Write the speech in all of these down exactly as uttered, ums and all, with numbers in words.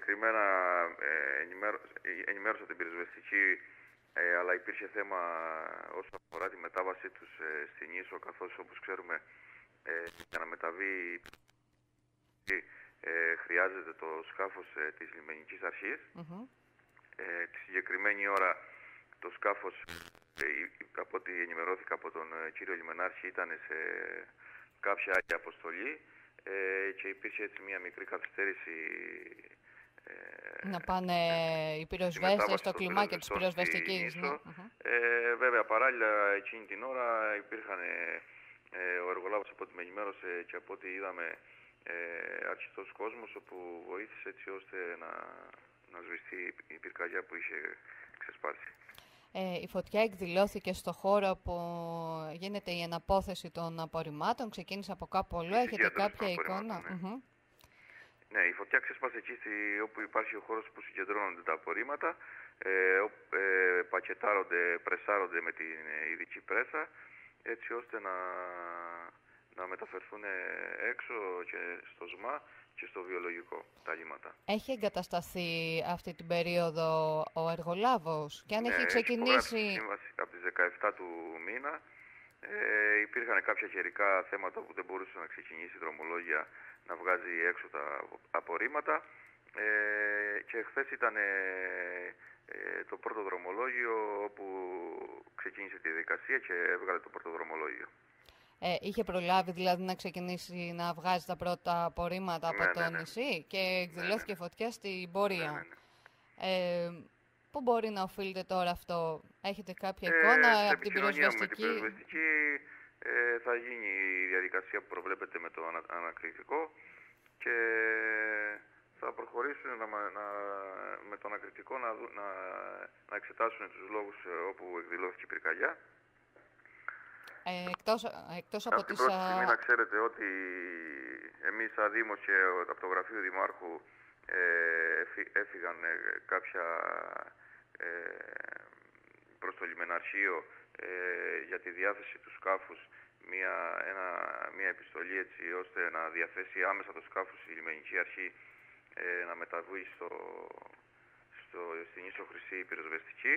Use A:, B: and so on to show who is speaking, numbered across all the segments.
A: συγκεκριμένα ε, ενημέρω, ενημέρωσα την πυροσβεστική, ε, αλλά υπήρχε θέμα όσον αφορά τη μετάβασή τους ε, στην Ίσο, καθώς όπως ξέρουμε ε, για να μεταβεί ε, χρειάζεται το σκάφος ε, της λιμενικής αρχής.
B: Mm-hmm.
A: Ε, τη συγκεκριμένη ώρα το σκάφος, ε, από ό,τι ενημερώθηκα από τον ε, κύριο Λιμενάρχη, ήταν σε κάποια άλλη αποστολή ε, και υπήρχε έτσι μια μικρή καθυστέρηση. Ε,
B: να πάνε οι πυροσβέστες στο κλιμάκιο της πυροσβεστικής. Ναι. Mm-hmm.
A: ε, βέβαια, παράλληλα εκείνη την ώρα υπήρχαν, ε, ο εργολάβος από ό,τι με ενημέρωσε και από ό,τι είδαμε, ε, αρκετός κόσμος, όπου βοήθησε έτσι ώστε να, να σβηστεί η πυρκαγιά που είχε ξεσπάσει.
B: Ε, η φωτιά εκδηλώθηκε στο χώρο που γίνεται η αναπόθεση των απορριμμάτων, ξεκίνησε από κάπου αλλού, έχετε κάποια εικόνα?
A: Ναι.
B: Mm-hmm.
A: Ναι, η φωτιά ξέσπασε εκεί στη, όπου υπάρχει ο χώρος που συγκεντρώνονται τα απορρίμματα, ε, ε, πακετάρονται, πρεσάρονται με την ειδική πρέσα, έτσι ώστε να, να μεταφερθούν έξω και στο ΣΜΑ και στο βιολογικό τα λίματα.
B: Έχει εγκατασταθεί αυτή την περίοδο ο εργολάβος και αν
A: ναι,
B: έχει ξεκινήσει...
A: Έχει σύμβαση από τις δεκαεφτά του μήνα. Ε, υπήρχαν κάποια καιρικά θέματα που δεν μπορούσε να ξεκινήσει η δρομολόγια να βγάζει έξω τα απορρίμματα, ε, και χθες ήταν ε, ε, το πρώτο δρομολόγιο όπου ξεκίνησε τη διαδικασία και έβγαλε το πρώτο δρομολόγιο.
B: Ε, είχε προλάβει δηλαδή να ξεκινήσει να βγάζει τα πρώτα απορρίμματα από
A: ναι,
B: το
A: ναι, ναι.
B: νησί και εκδηλώθηκε
A: ναι, ναι.
B: φωτιά στην πορεία.
A: Ναι, ναι, ναι.
B: Ε, πού μπορεί να οφείλεται τώρα αυτό? Έχετε κάποια
A: ε,
B: εικόνα από την πυροσβεστική?
A: Με την πυροσβεστική ε, θα γίνει η διαδικασία που προβλέπεται με το ανα, ανακριτικό και θα προχωρήσουν να, να, με το ανακριτικό να, να, να εξετάσουν τους λόγους όπου εκδηλώθηκε η πυρκαγιά.
B: Ε, εκτός, εκτός από
A: από την
B: τις...
A: πρώτη στιγμή να ξέρετε ότι εμείς σαν Δήμος και από το γραφείο Δημάρχου ε, έφυγαν κάποια ε, προς το λιμεναρχείο ε, για τη διάθεση του σκάφους μια, ένα, μια επιστολή έτσι ώστε να διαθέσει άμεσα το σκάφος η λιμενική αρχή ε, να μεταβεί στο, στο, στην Ίσο Χρυσή πυροσβεστική.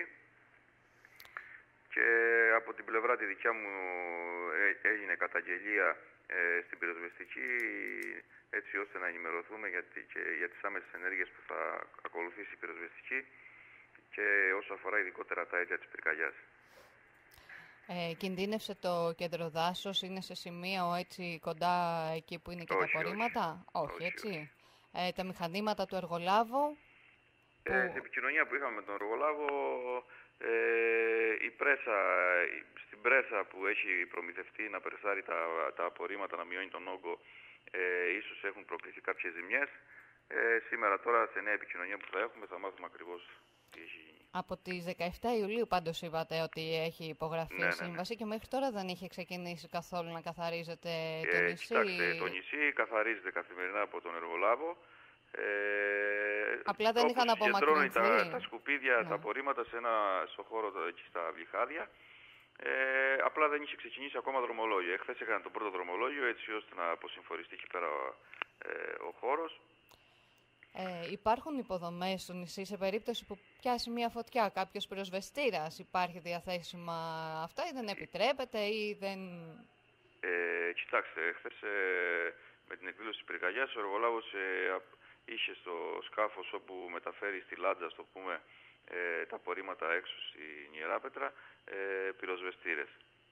A: Και από την πλευρά τη δικιά μου ε, έγινε καταγγελία ε, στην πυροσβεστική έτσι ώστε να ενημερωθούμε για, τη, και για τις άμεσες ενέργειες που θα ακολουθήσει η πυροσβεστική και όσο αφορά ειδικότερα τα αίτια της πυρκαγιάς.
B: Ε, κινδύνευσε το κέντρο δάσος, είναι σε σημείο έτσι κοντά εκεί που είναι και
A: όχι,
B: τα απορρίμματα?
A: Όχι,
B: όχι,
A: όχι
B: έτσι.
A: όχι.
B: Ε, τα μηχανήματα του εργολάβου?
A: Που... Ε, στην επικοινωνία που είχαμε με τον εργολάβο, ε, η πρέσα, στην πρέσα που έχει προμηθευτεί να περσάρει τα, τα απορρίμματα, να μειώνει τον όγκο, ε, ίσως έχουν προκληθεί κάποιες ζημιές. Ε, σήμερα τώρα σε νέα επικοινωνία που θα έχουμε θα μάθουμε ακριβώς τι έχει γίνει.
B: Από τις δεκαεφτά Ιουλίου πάντως είπατε ότι έχει υπογραφεί
A: ναι,
B: η
A: ναι,
B: σύμβαση
A: ναι.
B: και μέχρι τώρα δεν είχε ξεκινήσει καθόλου να καθαρίζεται
A: ε,
B: το νησί?
A: Κοιτάξτε, το νησί καθαρίζεται καθημερινά από τον εργολάβο. Ε,
B: Απλά δεν είχαν απομακρυνθεί.
A: Τα, τα σκουπίδια,
B: ναι.
A: τα απορρίμματα σε ένα, στο χώρο εκεί στα Βλυχάδια. Ε, απλά δεν είχε ξεκινήσει ακόμα δρομολόγιο. Εχθές έκαναν το πρώτο δρομολόγιο έτσι ώστε να αποσυμφοριστεί εκεί πέρα ε, ο χώρος.
B: Ε, υπάρχουν υποδομές στο νησί σε περίπτωση που πιάσει μια φωτιά, κάποιος πυροσβεστήρας? Υπάρχει διαθέσιμα αυτά ή δεν επιτρέπεται ή δεν...
A: Ε, κοιτάξτε, χθες ε, με την εκδήλωση της πυρκαγιάς ο εργολάβος ε, είχε στο σκάφος όπου μεταφέρει στη Λάντζα, στο πούμε, ε, τα απορρίμματα έξω στην Ιεράπετρα, ε, πυροσβεστήρες.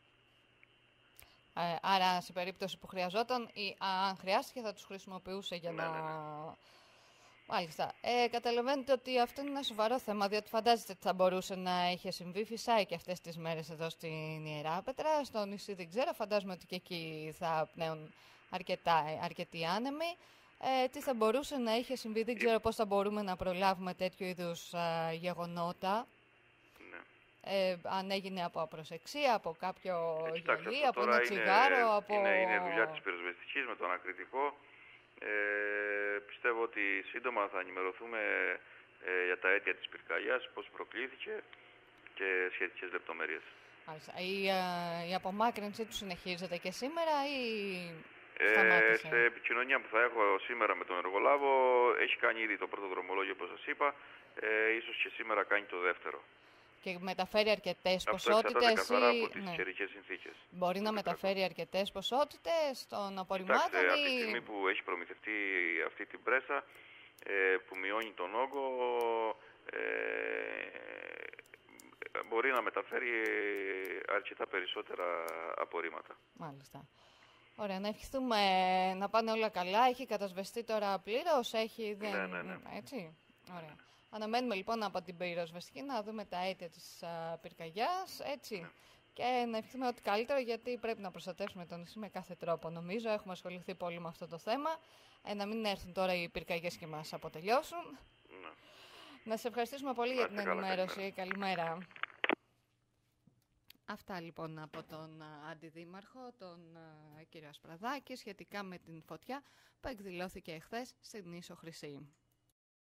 B: Ε, άρα σε περίπτωση που χρειαζόταν ή αν χρειάστηκε θα τους χρησιμοποιούσε για
A: ναι,
B: να...
A: Ναι, ναι.
B: Μάλιστα. Ε, καταλαβαίνετε ότι αυτό είναι ένα σοβαρό θέμα, διότι φαντάζεστε ότι θα μπορούσε να είχε συμβεί. Φυσάει και αυτές τις μέρες εδώ στην Ιεράπετρα. Στο νησί δεν ξέρω, φαντάζομαι ότι και εκεί θα πνέουν αρκετά, αρκετοί άνεμοι. Ε, τι θα μπορούσε να είχε συμβεί, δεν ξέρω πώς θα μπορούμε να προλάβουμε τέτοιου είδους α, γεγονότα.
A: Ναι.
B: Ε, αν έγινε από απροσεξία, από κάποιο
A: ε, κοιτάξτε,
B: γυαλί, από
A: ένα
B: τσιγάρο,
A: είναι,
B: από...
A: Είναι, είναι δουλειά της πυροσβεστικής με το ανακριτικό. Ε, πιστεύω ότι σύντομα θα ενημερωθούμε ε, για τα αίτια της πυρκαγιάς, πώς προκλήθηκε και σχετικές λεπτομέρειες.
B: Μάλιστα. Η, η απομάκρυνσή του συνεχίζεται και σήμερα ή...
A: Ε, σε επικοινωνία που θα έχω σήμερα με τον εργολάβο, έχει κάνει ήδη το πρώτο δρομολόγιο, όπως σας είπα, ε, ίσως και σήμερα κάνει το δεύτερο.
B: Και μεταφέρει αρκετές ποσότητες.
A: Αυτό εξαρτάται καθαρά από τις ναι. καιρικές συνθήκες.
B: Μπορεί να μεταφέρει αρκετές ποσότητες των απορριμμάτων.
A: Κοιτάξτε, ή... από τη στιγμή που έχει προμηθευτεί αυτή την πρέσα, ε, που μειώνει τον όγκο, ε, μπορεί να μεταφέρει αρκετά περισσότερα απορρίμματα.
B: Μάλιστα. Ωραία, να ευχηθούμε να πάνε όλα καλά. Έχει κατασβεστεί τώρα πλήρως, έχει...
A: Ναι, ναι, ναι.
B: Έτσι, ωραία. Αναμένουμε λοιπόν από την πυροσβεστική να δούμε τα αίτια της α, πυρκαγιάς, έτσι. Ναι. Και να ευχηθούμε ότι καλύτερο, γιατί πρέπει να προστατεύσουμε το νησί με κάθε τρόπο. Νομίζω έχουμε ασχοληθεί πολύ με αυτό το θέμα. Ε, να μην έρθουν τώρα οι πυρκαγιές και μας αποτελειώσουν. Ναι. Να σε ευχαριστήσουμε πολύ για την ενημέρωση. Καλημέρα. καλημέρα. Αυτά λοιπόν από τον α, Αντιδήμαρχο, τον α, κύριο Ασπραδάκη, σχετικά με την φωτιά που εκδηλώθηκε εχθές στην Νήσο Χρυσή.